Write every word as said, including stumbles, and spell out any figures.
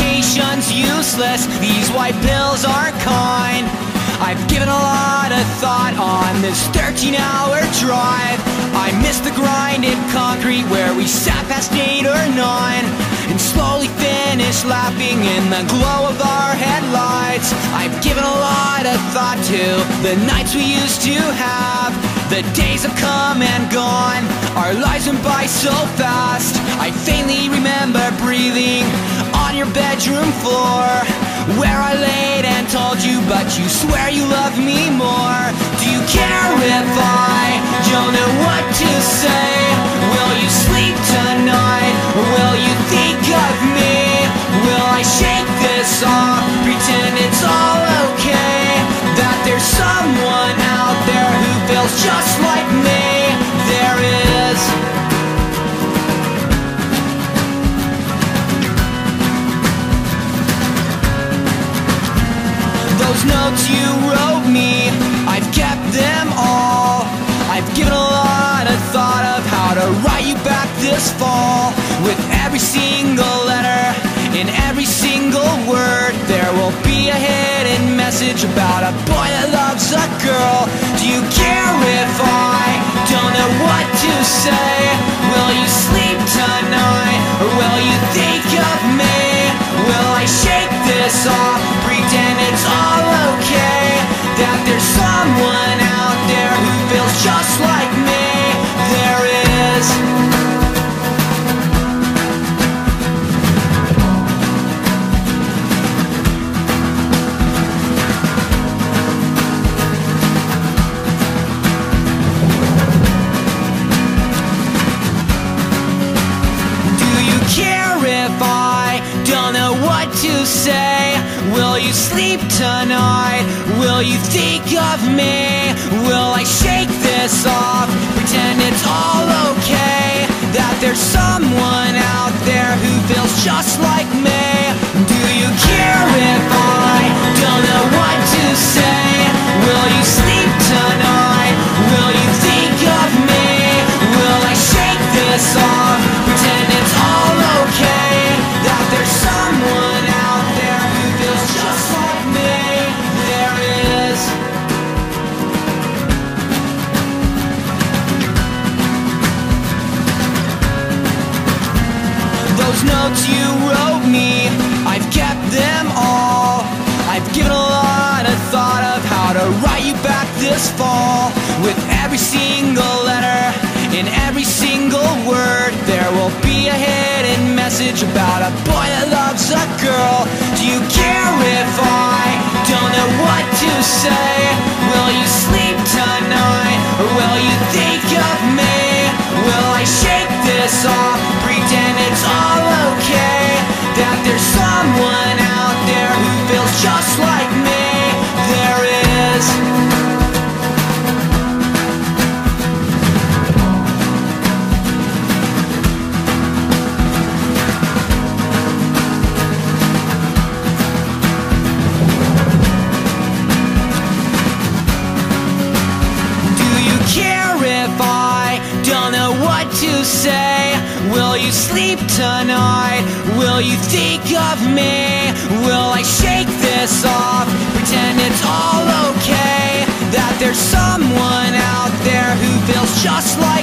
Temptation's useless, these white pills aren't kind. I've given a lot of thought on this thirteen hour drive. I miss the grinded concrete where we sat past eight or nine and slowly finished lapping in the glow of our headlights. I've given a lot of thought to the nights we used to have. The days have come and gone, our lives went by so fast. I faintly remember breathing on your bedroom floor, where I laid and told you, but you swear you love me more. Do you care if I don't know what to say? Will you sleep tonight, or will you think of me? Will I shake this off, pretend it's all okay, that there's someone out there who feels just like me? There is. Those notes you wrote me, I've kept them all. I've given a lot of thought of how to write you back this fall. With every single letter, in every single word, there will be a hidden message about a boy that loves a girl. Do you care if I don't know what to say? Will you sleep tonight, or will you think of me? Will I shake this off, pretend it's all okay, that there's someone out there who feels just like me? There is. Do you care if I don't know what to say? Will you sleep tonight? Will you think of me? Will I shake this off, pretend it's all okay, that there's someone out there who feels just like me? Do you care if I don't know what to say? Will you sleep tonight? Will you think of me? Will I shake this off, pretend it's all okay, that there's someone out there who feels just like me? There is. Those notes you wrote me, I've kept them all. I've given a lot of thought of how to write you back this fall. With every single letter, in every single word, there will be a hidden message about a boy that loves a girl. Do you care if I don't know what to say? Will you sleep tonight, or will you think of me? Will I shake this off, pretend it's all okay, that there's someone out there who feels just like me? There is. To say, will you sleep tonight? Will you think of me? Will I shake this off, pretend it's all okay, that there's someone out there who feels just like